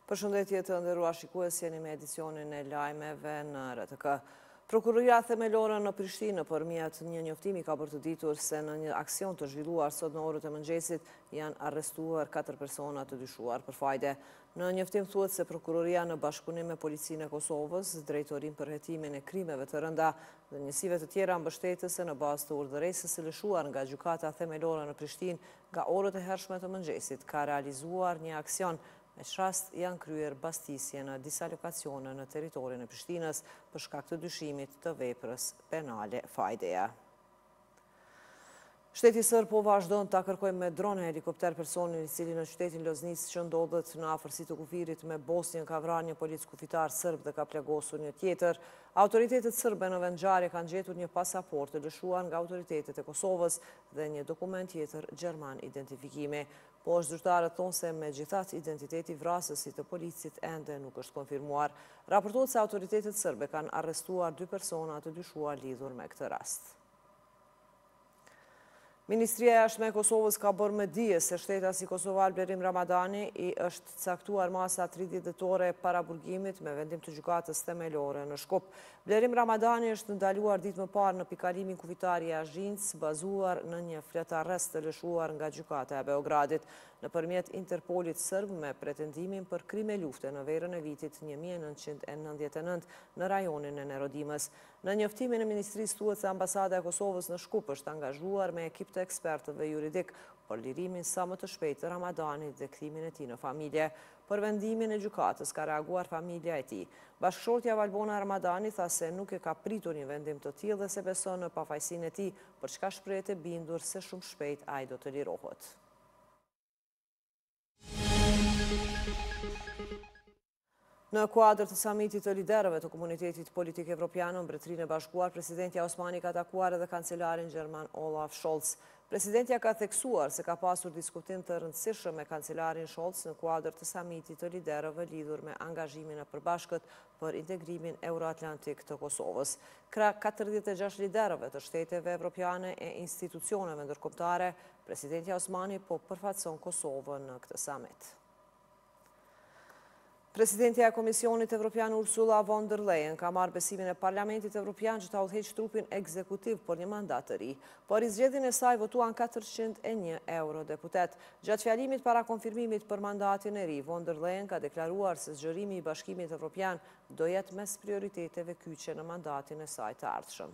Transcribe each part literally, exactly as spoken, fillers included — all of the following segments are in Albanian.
Përshëndetje të nderuar shikues, jeni me edicionin e lajmeve në R T K. Prokuroria themelore në Prishtinë përmjet një njoftimi ka bërë të ditur se në një aksion të zhvilluar sot në orët e mëngjesit janë arrestuar katër persona të dyshuar për fajde. Në njoftim thuhet se prokuroria në bashkëpunim me policinë e Kosovës, drejtorin për hetimin e krimeve të rënda dhe njësive të tjera mbështetëse në bazë të urdhëresës së lëshuar nga gjykata themelore në Prishtinë nga orët e hershme të mëngjesit, ka realizuar një aksion. Me rast janë kryer bastisje në disa lokacione në teritorin e Prishtinës për shkak të dyshimit të veprës penale fajdeja. Shteti sërb po vazhdon ta kërkojë me drone helikopter personin i cili në qytetin Loznicë që ndodhet në afërsi të kufirit me Bosnjën ka vrarë një polic kufitar sërb dhe ka plagosur një tjetër. Autoritetet sërbe në vendngjarje kanë gjetur një pasaport të lëshuar nga autoritetet e Kosovës dhe një dokument tjetër gjerman identifikimi. Po zyrtarët thonë se me gjithat identiteti vrasësit të policit ende nuk është konfirmuar. Raportohet se autoritetet sërbe kanë arrestuar dy persona të dyshuar lidhur me këtë rast. Ministria e Jashtme e Kosovës ka bërë me dije se shtetas i kosovar Blerim Ramadani i është caktuar masa tridhjetë dhjetore para burgimit me vendim të gjykatës themelore në Shkup. Blerim Ramadani është ndaluar ditë më parë në pikalimin kufitar i Azhinës, bazuar në një fletarrest të lëshuar nga gjykata e Beogradit nëpërmjet Interpolit sërb me pretendimin për krime lufte në verën e vitit një mijë e nëntëqind e nëntëdhjetë e nëntë në rajonin e Nerodimës. Në njoftimin e ministrisë thuhet se ambasada e Kosovës në Shkup është angazhuar me ekip të ekspertëve juridik për lirimin sa më të shpejtë të Ramadanit dhe kthimin e tij në familje. Për vendimin e gjykatës ka reaguar familja e tij. Bashkëshortja Valbona Ramadani tha se nuk e ka pritur një vendim të tillë dhe se beson në pafajësinë e tij, për çka shprehet e bindur se shumë shpejt ai do të lirohet. Në kuadër të samitit të liderëve të komunitetit politik evropian në Mbretërinë e Bashkuar, presidentja Osmani ka takuar edhe kancelarin gjerman Olaf Scholz. Presidentja ka theksuar se ka pasur diskutim të rëndësishëm me kancelarin Scholz në kuadër të samitit të liderëve lidhur me angazhimin e përbashkët për integrimin euroatlantik të Kosovës. Krah katërdhjetë e gjashtë liderëve të shteteve evropiane e institucioneve ndërkombëtare, presidentja Osmani po përfaqëson Kosovën në këtë samit. Presidentja e Komisionit Evropian Ursula von der Leyen ka marrë besimin e Parlamentit Evropian që ta udhëheqë trupin ekzekutiv për një mandat të ri. Për zgjedhjen e saj votuan katërqind e një eurodeputet. Gjatë fjalimit para konfirmimit për mandatin e ri, von der Leyen ka deklaruar se zgjerimi i Bashkimit Evropian do jetë mes prioriteteve kyçe në mandatin e saj të ardhshëm.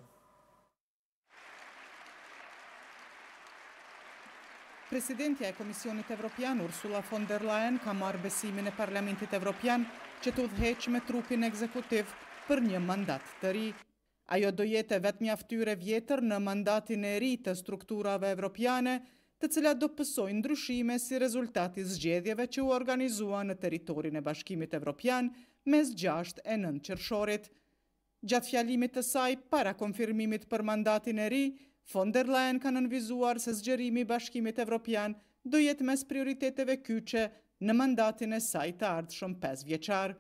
Presidentja e Komisionit Evropian Ursula von der Leyen ka marrë besimin e Parlamentit Evropian që të udhëheqë me trupin ekzekutiv për një mandat të ri. Ajo do jetë vetëm një fytyrë vjetër në mandatin e ri të strukturave evropiane, të cilat do pësojnë ndryshime si rezultati i zgjedhjeve që u organizuan në territorin e Bashkimit Evropian mes gjashtë e nëntë qershorit. Gjatë fjalimit të saj para konfirmimit për mandatin e ri, von der Leyen ka nënvizuar se zgjerimi i Bashkimit Evropian do jetë mes prioriteteve kyçe në mandatin e saj të ardhshëm pesëvjeçar.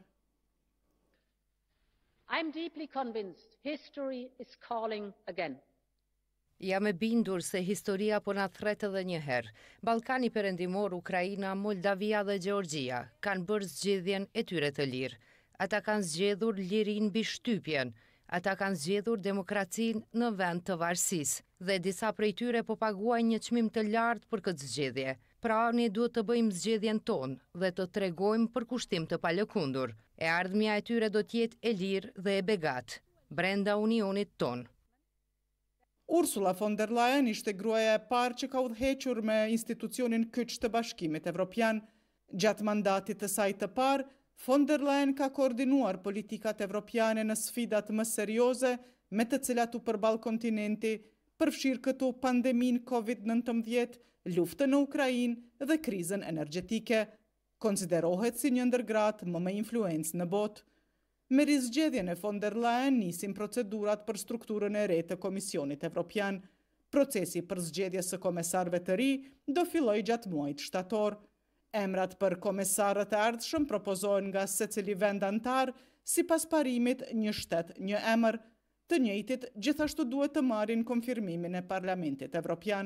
I'm deeply convinced history is calling again. Jam e bindur se historia po na thret edhe një herë. Ballkani Perëndimor, Ukraina, Moldavia dhe Gjeorgjia kanë bërë zgjedhjen e tyre të lirë. Ata kanë zgjedhur lirinë mbi shtypjen. Ata kanë zgjedhur demokracinë në vend të varësisë dhe disa prej tyre po paguajnë një çmim të lartë për këtë zgjedhje. Pra ne duhet të bëjmë zgjedhjen tonë dhe të tregojmë për kushtim të palëkundur. E ardhmja e tyre do të jetë e lirë dhe e begatë brenda unionit tonë. Ursula von der Leyen ishte gruaja e parë që ka udhëhequr me institucionin kyç të Bashkimit Evropian. Gjatë mandatit të saj të parë, von der Leyen ka koordinuar politikat evropiane në sfidat më serioze me të cilat u përball kontinenti, përfshirë këtu pandemin COVID nëntëmbëdhjetë, luftën në Ukrainë dhe krizën energjetike. Konsiderohet si një ndër gratë më me influencë në botë. Me rizgjedhjen e von der Leyen nisin procedurat për strukturën e re të Komisionit Evropian. Procesi për zgjedhje së komesarëve të ri do fillojë gjatë muajit shtator. Emrat për komesarët e ardhshëm propozohen nga secili vend antar sipas parimit një shtet, një emër. Të njëjtit gjithashtu duhet të marrin konfirmimin e Parlamentit Evropian.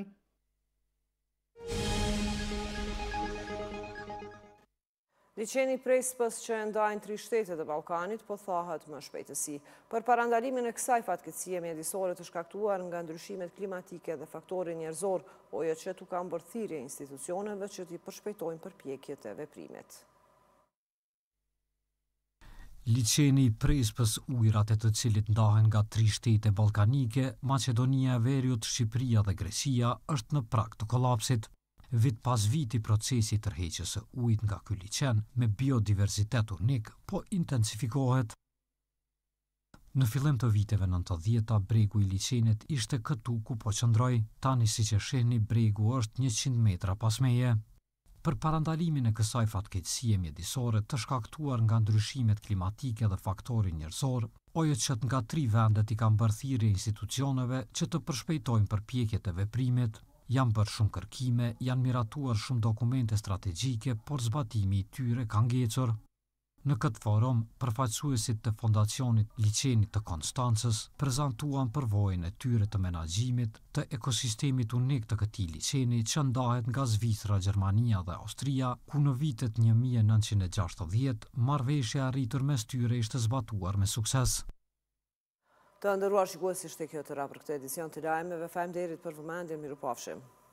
Liçeni Prespës që ndajnë tri shtetet e Ballkanit po thahet më shpejtësi. Për parandalimin e kësaj fatkeqësie mjedisore të shkaktuar nga ndryshimet klimatike dhe faktori njerëzor, O J C ka bërë thirrje institucioneve që t'i përshpejtojnë përpjekjet e veprimit. Liçeni i Prespës, ujërat e të cilit ndahen nga tri shtete ballkanike, Maqedonia e Veriut, Shqipëria dhe Greqia, është në prag të kollapsit. Vit pas viti procesi i tërheqjes së ujit nga ky liçen me biodiversitet unik po intensifikohet. Në fillim të viteve nëntëdhjeta, bregu i liçenit ishte këtu ku po qëndroj. Tani, siç e shihni, bregu është njëqind metra pas meje. Për parandalimin e kësaj fatkeqësie mjedisore të shkaktuar nga ndryshimet klimatike dhe faktori njerëzor, O J C nga tri vendet i kanë bërë thirrje institucioneve që të përshpejtojnë përpjekjet e veprimit. Janë bërë shumë kërkime, janë miratuar shumë dokumente strategjike, por zbatimi i tyre ka ngecur. Në këtë forum, përfaqësuesit të fondacionit Liçenit të Konstancës prezantuan përvojën e tyre të menaxhimit të ekosistemit unik të këtij liçeni që ndahet nga Zvicra, Gjermania dhe Austria, ku në vitet një mijë e nëntëqind e gjashtëdhjetë marrëveshja e arritur mes tyre ishte zbatuar me sukses. Të nderuar shikues, ishte kjo tëra për këtë edicion të lajmeve. Faleminderit për vëmendjen, mirupafshim.